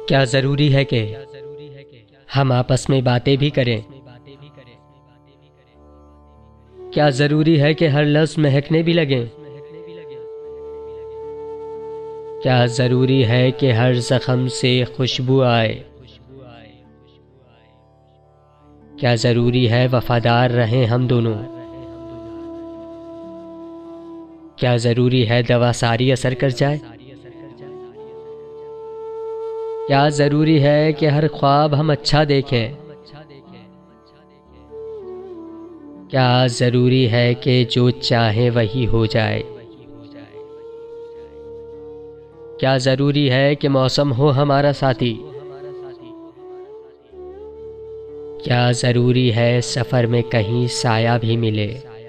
क्या ज़रूरी है कि हम आपस में बातें भी करें? क्या ज़रूरी है कि हर लफ्ज़ महकने भी लगें? क्या ज़रूरी है कि हर ज़ख्म से खुशबू आए? क्या ज़रूरी है वफ़ादार रहें हम दोनों? क्या ज़रूरी है दवा सारी असर कर जाए? क्या ज़रूरी है कि हर ख्वाब हम अच्छा देखें? क्या ज़रूरी है कि जो चाहे वही हो जाए? क्या ज़रूरी है कि मौसम हो हमारा साथी? क्या ज़रूरी है सफ़र में कहीं साया भी मिले?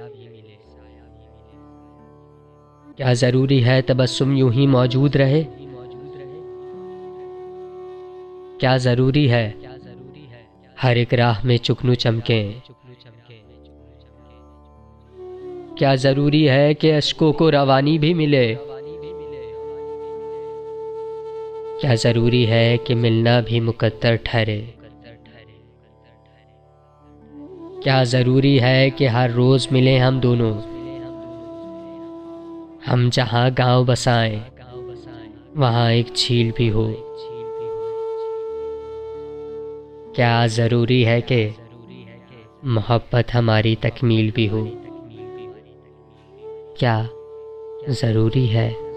क्या ज़रूरी है तबस्सुम यूं ही मौजूद रहे? क्या ज़रूरी है हर एक राह में चुकनू चमकें? क्या ज़रूरी है कि अश्कों को रवानी भी मिले? क्या ज़रूरी है कि मिलना भी मुकद्दर ठहरे? क्या ज़रूरी है कि हर रोज़ मिलें हम दोनों? हम जहाँ गांव बसाएं वहाँ एक झील भी हो। क्या ज़रूरी है कि मोहब्बत हमारी तकमील भी हो? क्या ज़रूरी है